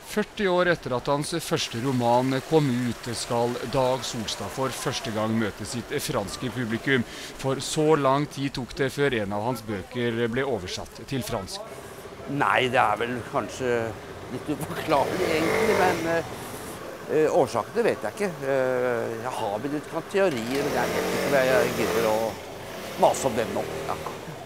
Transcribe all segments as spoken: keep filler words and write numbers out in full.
førti år etter at hans første roman kom ut, skal Dag Solstad for første gang møte sitt franske publikum. For så lang tid tok det før en av hans bøker ble oversatt til fransk. Nei, det er vel kanskje litt uforklarlig egentlig, men uh, årsakene vet jeg ikke. Uh, jeg har vel litt teorier, men jeg vet ikke om jeg gidder å mase om dem nå. Ja.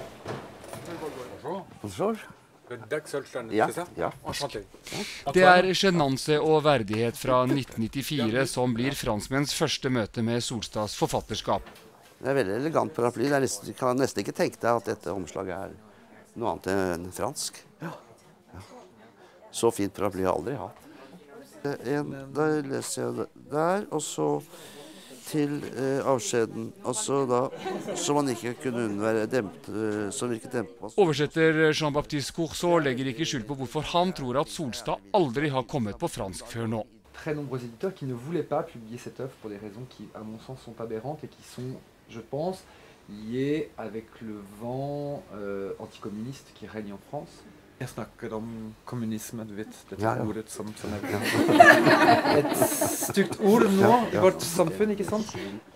Bonjour. Dag Solstad, Ja, c'est ça? ja. Enchanté. Det er sjenanse og verdighet fra nitten nittifire som blir franskmenns første møte med Solstads forfatterskap. Det er veldig elegant paraply. Det er nesten, du kan nesten ikke tenke deg at dette omslaget er noe annet enn fransk. Ja. Ja. Så fint paraply har jeg aldri hatt. En, da leser jeg det der, og så til eh, avskjeden. Altså da, så man ikke kunne unnvære dempet, eh, som virket dempet. Oversetter Jean-Baptiste Courceau legger ikke skyld på hvorfor han tror at Solstad aldri har kommet på fransk før nå. Très nombreux éditeurs qui ne voulaient pas publier cette œuvre pour des raisons qui, à mon sens, sont aberrantes et qui sont, je pense, liées avec le vent euh, anticommuniste qui règne en France. Jeg snakker om kommunisme, du vet, dette Ja, ja. ordet som, som er Et stygt ord nå i vårt samfunn, ikke sant?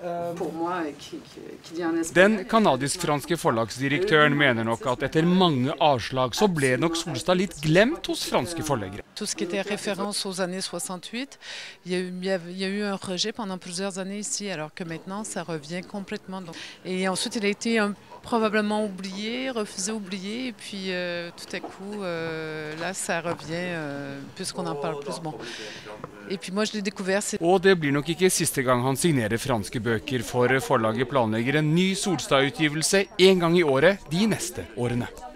Den kanadisk-franske forlagsdirektøren mener nok at etter mange avslag så ble nok Solstad litt glemt hos franske forleggere. Tout ce qui était référence aux années soixante-huit, il y a eu, il y a, il y a eu un rejet pendant plusieurs années ici, alors que maintenant ça revient complètement. Et ensuite il a été un, probablement oublié, refusé, oublié, et puis euh, tout à coup euh, là ça revient euh, puisqu'on en parle plus. Bon. Et puis moi je l'ai découvert. Og det blir nok ikke siste gang han signerer franske bøker, for forlaget planlegger en ny Solstad-utgivelse en gang i året de neste årene.